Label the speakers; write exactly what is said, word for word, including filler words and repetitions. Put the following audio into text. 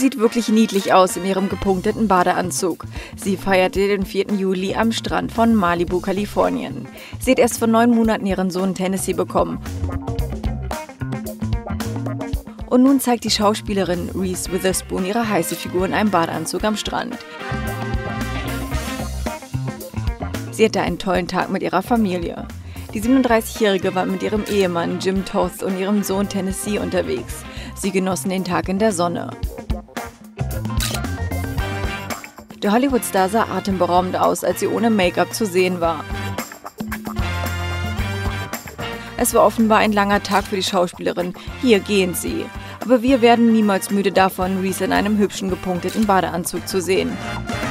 Speaker 1: sieht wirklich niedlich aus in ihrem gepunkteten Badeanzug. Sie feierte den vierten Juli am Strand von Malibu, Kalifornien. Sie hat erst vor neun Monaten ihren Sohn Tennessee bekommen. Und nun zeigt die Schauspielerin Reese Witherspoon ihre heiße Figur in einem Badeanzug am Strand. Sie hatte einen tollen Tag mit ihrer Familie. Die siebenunddreißigjährige war mit ihrem Ehemann Jim Toth und ihrem Sohn Tennessee unterwegs. Sie genossen den Tag in der Sonne. Der Hollywood-Star sah atemberaubend aus, als sie ohne Make-up zu sehen war. Es war offenbar ein langer Tag für die Schauspielerin. Hier gehen sie. Aber wir werden niemals müde davon, Reese in einem hübschen gepunkteten Badeanzug zu sehen.